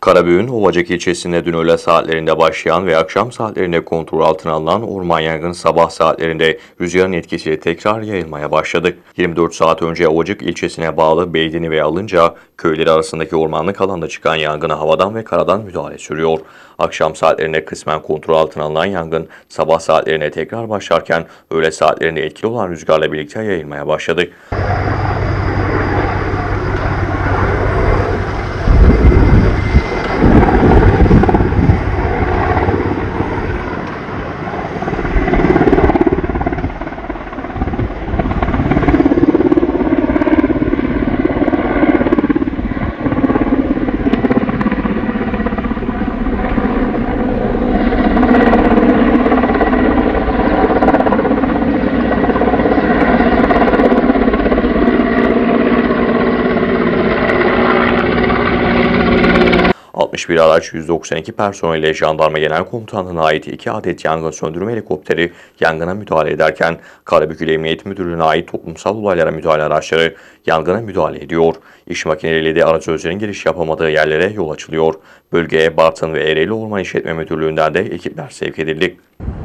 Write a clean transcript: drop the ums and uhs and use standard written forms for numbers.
Karabük'ün Ovacık ilçesinde dün öğle saatlerinde başlayan ve akşam saatlerinde kontrol altına alınan orman yangını sabah saatlerinde rüzgarın etkisiyle tekrar yayılmaya başladı. 24 saat önce Ovacık ilçesine bağlı Beydini ve Alınca köyleri arasındaki ormanlık alanda çıkan yangına havadan ve karadan müdahale sürüyor. Akşam saatlerinde kısmen kontrol altına alınan yangın sabah saatlerine tekrar başlarken öğle saatlerinde etkili olan rüzgarla birlikte yayılmaya başladı. 61 araç, 192 personeliyle Jandarma Genel Komutanlığı'na ait 2 adet yangın söndürme helikopteri yangına müdahale ederken Karabük İl Emniyet Müdürlüğü'ne ait toplumsal olaylara müdahale araçları yangına müdahale ediyor. İş makineleriyle de arazözlerin giriş yapamadığı yerlere yol açılıyor. Bölgeye Bartın ve Ereğli Orman İşletme Müdürlüğü'nden de ekipler sevk edildi.